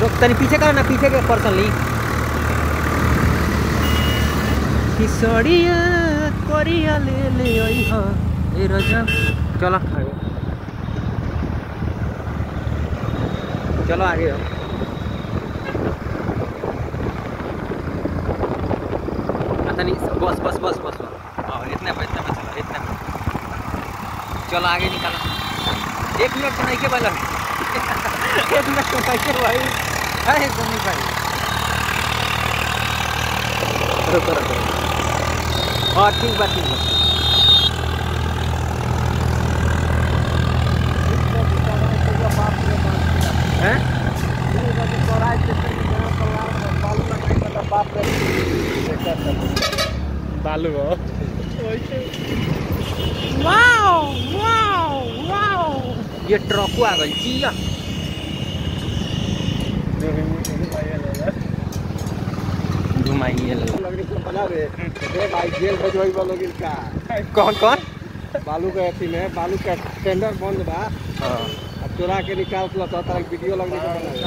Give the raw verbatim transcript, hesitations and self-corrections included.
रुक तनी पीछे करो ना, पीछे के पर्सन ली किसड़िया कोरिया ले ले आई हो ए राजा। चलो आगे, चलो आगे हो। तनी बस बस बस बस हाँ इतना पे इतना पे चलो इतना पे चलो आगे निकालो। एक मिनट तो नहीं के बल एक मिनट तो कैसे भाई अरे तो नहीं भाई रुको रुको हाँ ठीक बात ठीक बात हैं बालू हो वाओ वाओ वाओ ये ट्रक आ गई जिया घुमाइए बना रे भाई जेल बजवाई वालों की का कौन कौन बालू का अथी में बालू का टेंडर बंद बा हाँ अब चोरा के निकाल के वीडियो लगने के